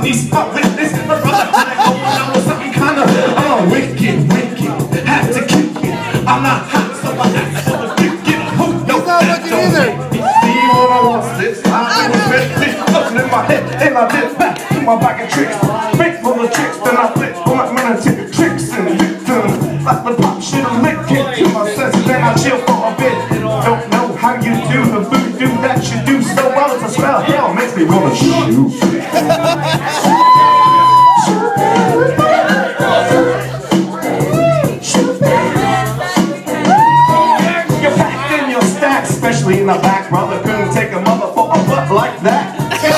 niece, my witness, my brother, I was something kind of wicked. Have to kick it. I'm not hot, so I act for the wicked. No, that don't make me see what I want. This time it was meant to be. Nothing in my head, and I did back to my bag of tricks. Fake full of tricks, then I flip for my military tricks and victims. Like the pop shit, I'm licking to my senses, then I chill for a bit. Don't know how you do the voodoo that you do so well. It's a smell, hell makes me wanna shoot. You're packed in your stack, especially in the back, brother. Couldn't take a mother for a butt like that.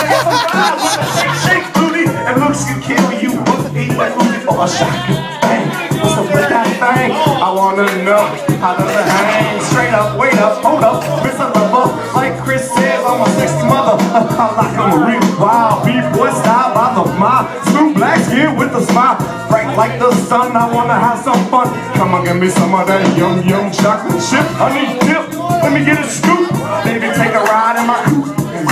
Shake booty, and looks can kill you. Eat that booty for a shot. Bang, what's up with that thing? I wanna know how does it hang? Straight up, wait up, hold up, miss a lover. Like Chris says, I'm a sexy mother. I like I'm a real wild B-boy style by the mile. Smooth black skin with a smile, bright like the sun. I wanna have some fun. Come on, give me some of that yum chocolate chip. I need dip. Let me get a scoop. Baby, take a ride in my coupe.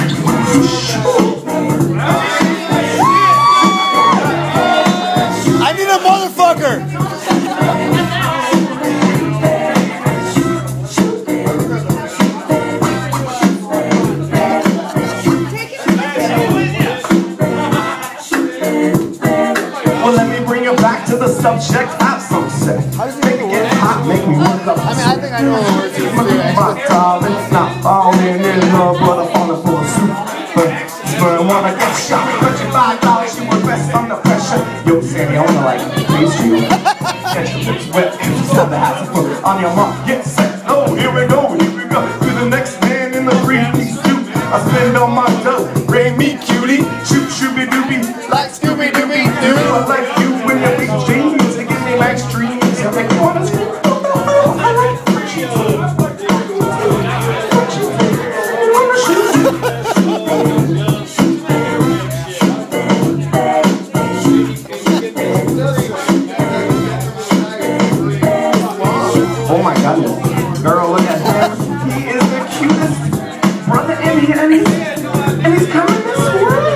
I need a motherfucker! Well, let me bring you back to the subject. Have some sex. Make it get hot, make me work up. I mean, I think I know what words you're saying. My darling, not falling in love, but I'm falling for a soup. But I wanna get shot. $35, you were best under pressure. Yo, Sammy, I wanna like please you. Get your lips wet, just have the hat to put on your mark. Get set. Oh, here we go. To the next man in the three-piece suit. I spend all my dough. Rain me, cutie. Shoot, shooby doobie. Like Scooby-Dooby-Doo. I like you when you big jeans. You give me my extremes. You make me wanna scream. I like oh my goodness. Girl, look at him. He is the cutest brother in here, and he's coming this way.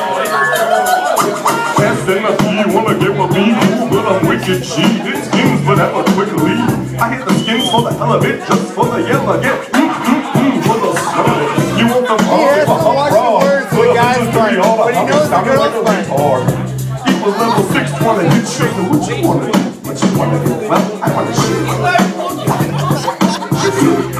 That's enough. You wanna get my beef, but I'm wicked G. Hit skins, but have a quick lead. I hit the skins for the hell of it, just for the yellow. Get for the snow. You want the He has to watch the words of the guy's part, but he knows the girl's part. He was level 6, wanna hit shit. What you wanna do? What you wanna do? Well, I wanna shoot.